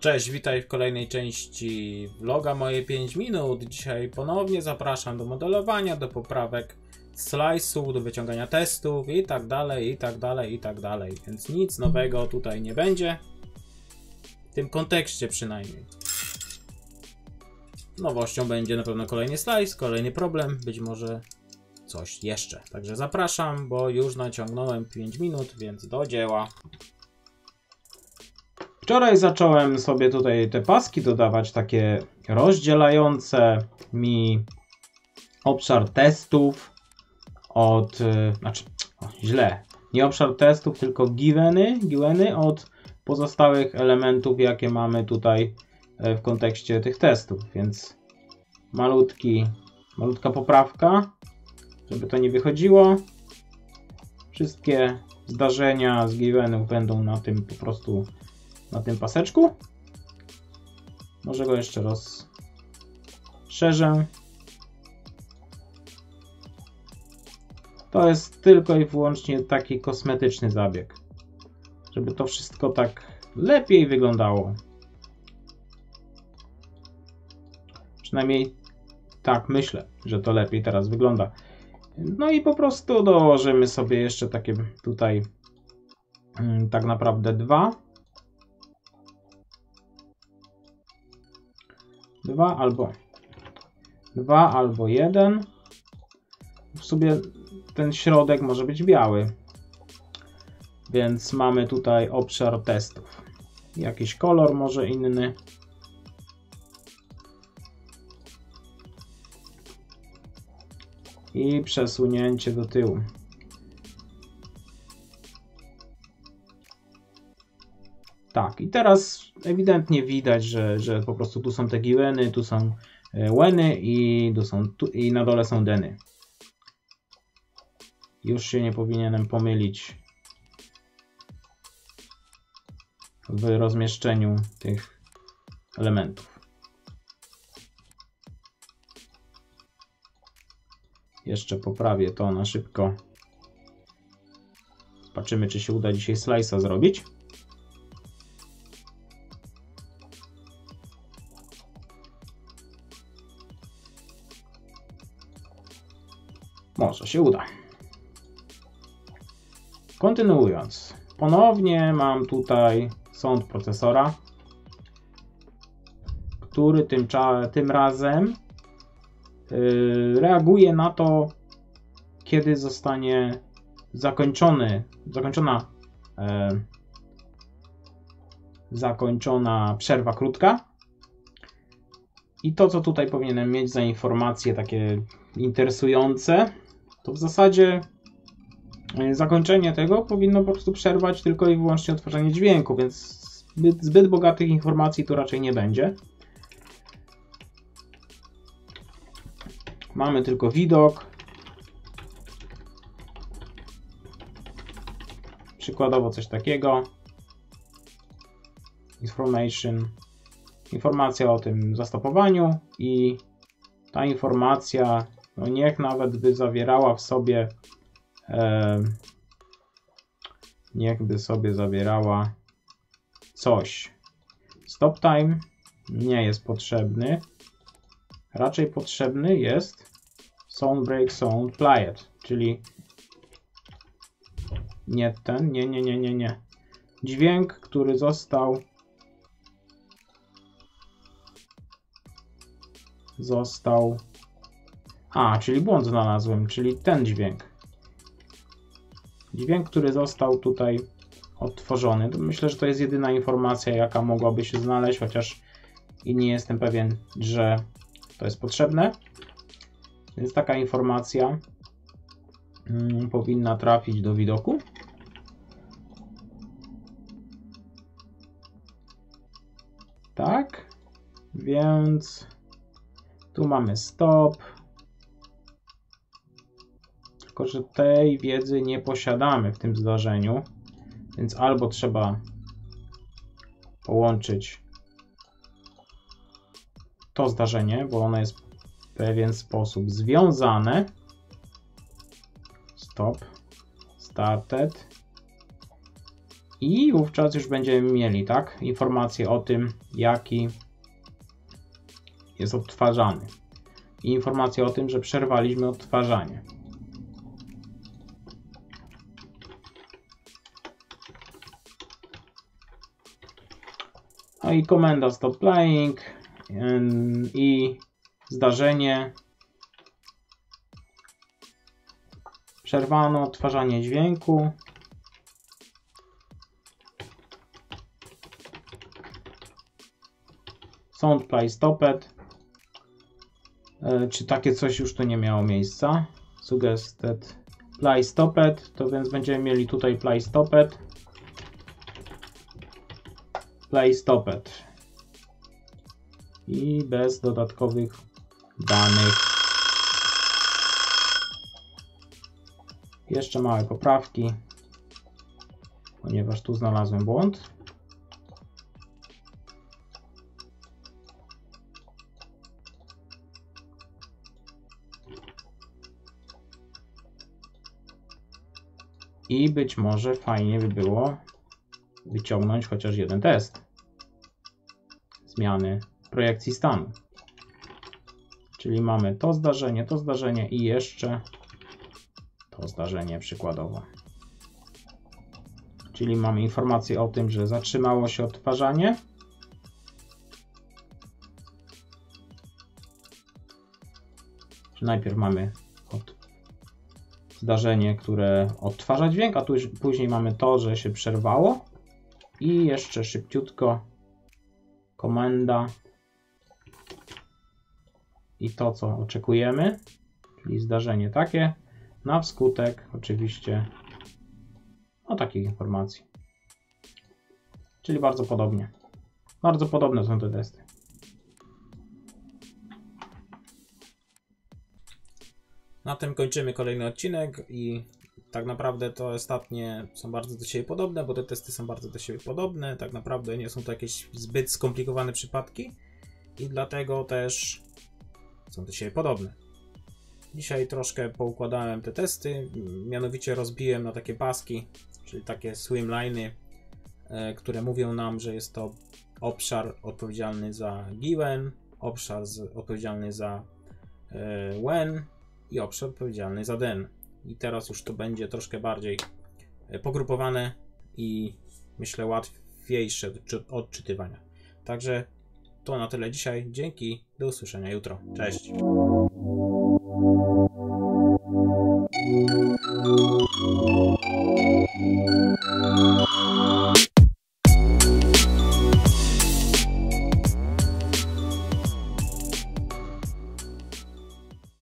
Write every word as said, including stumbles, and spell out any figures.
Cześć, witaj w kolejnej części vloga moje pięć minut. Dzisiaj ponownie zapraszam do modelowania, do poprawek slice'u, do wyciągania testów i tak dalej, i tak dalej, i tak dalej. Więc nic nowego tutaj nie będzie. W tym kontekście przynajmniej. Nowością będzie na pewno kolejny slice, kolejny problem, być może coś jeszcze. Także zapraszam, bo już naciągnąłem pięć minut, więc do dzieła. Wczoraj zacząłem sobie tutaj te paski dodawać, takie rozdzielające mi obszar testów od, znaczy o, źle, nie obszar testów, tylko giveny, giveny od pozostałych elementów, jakie mamy tutaj w kontekście tych testów, więc malutki, malutka poprawka, żeby to nie wychodziło. Wszystkie zdarzenia z givenów będą na tym po prostu na tym paseczku. Może go jeszcze rozszerzę. To jest tylko i wyłącznie taki kosmetyczny zabieg, żeby to wszystko tak lepiej wyglądało. Przynajmniej tak myślę, że to lepiej teraz wygląda. No i po prostu dołożymy sobie jeszcze takie tutaj tak naprawdę dwa. Dwa albo dwa albo jeden. W sumie ten środek może być biały. Więc mamy tutaj obszar testów. Jakiś kolor może inny. I przesunięcie do tyłu. Tak, i teraz ewidentnie widać, że, że po prostu tu są te giweny, tu są weny i, tu są, tu, i na dole są deny. Już się nie powinienem pomylić w rozmieszczeniu tych elementów. Jeszcze poprawię to na szybko. Zobaczymy, czy się uda dzisiaj slice'a zrobić. Może się uda. Kontynuując. Ponownie mam tutaj sąd procesora, który tym, tym razem yy, reaguje na to, kiedy zostanie zakończony, zakończona, yy, zakończona przerwa krótka. I to, co tutaj powinienem mieć za informacje takie interesujące, to w zasadzie zakończenie tego powinno po prostu przerwać tylko i wyłącznie odtworzenie dźwięku, więc zbyt, zbyt bogatych informacji tu raczej nie będzie. Mamy tylko widok. Przykładowo coś takiego. Information. Informacja o tym zastopowaniu i ta informacja, no niech nawet by zawierała w sobie e, niech by sobie zawierała coś. Stop time nie jest potrzebny. Raczej potrzebny jest sound break, sound plight, czyli nie ten, nie, nie, nie, nie, nie. Dźwięk, który został został a, czyli błąd znalazłem, czyli ten dźwięk. Dźwięk, który został tutaj odtworzony. To myślę, że to jest jedyna informacja, jaka mogłaby się znaleźć, chociaż i nie jestem pewien, że to jest potrzebne. Więc taka informacja hmm, powinna trafić do widoku. Tak, więc tu mamy stop. Tylko że tej wiedzy nie posiadamy w tym zdarzeniu, więc albo trzeba połączyć to zdarzenie, bo ono jest w pewien sposób związane. Stop, started I wówczas już będziemy mieli, tak, informację o tym, jaki jest odtwarzany. I informację o tym, że przerwaliśmy odtwarzanie. No i komenda stop playing i zdarzenie. Przerwano odtwarzanie dźwięku. Sound play stopped. Czy takie coś już tu nie miało miejsca? Suggested play stopped. To więc będziemy mieli tutaj play stopped. Play stopped. I bez dodatkowych danych. Jeszcze małe poprawki, ponieważ tu znalazłem błąd. I być może fajnie by było wyciągnąć chociaż jeden test zmiany projekcji stanu. Czyli mamy to zdarzenie, to zdarzenie i jeszcze to zdarzenie przykładowo. Czyli mamy informację o tym, że zatrzymało się odtwarzanie. Że najpierw mamy od zdarzenie, które odtwarza dźwięk, a tu już później mamy to, że się przerwało. I jeszcze szybciutko komenda i to, co oczekujemy, czyli zdarzenie takie, na wskutek oczywiście o takich informacji. Czyli bardzo podobnie. Bardzo podobne są te testy. Na tym kończymy kolejny odcinek i tak naprawdę te ostatnie są bardzo do siebie podobne, bo te testy są bardzo do siebie podobne. Tak naprawdę nie są to jakieś zbyt skomplikowane przypadki i dlatego też są do siebie podobne. Dzisiaj troszkę poukładałem te testy, mianowicie rozbiłem na takie paski, czyli takie swimliny, które mówią nam, że jest to obszar odpowiedzialny za given, obszar z, odpowiedzialny za e, when i obszar odpowiedzialny za then. I teraz już to będzie troszkę bardziej pogrupowane i myślę łatwiejsze do odczytywania. Także to na tyle dzisiaj. Dzięki, do usłyszenia jutro. Cześć!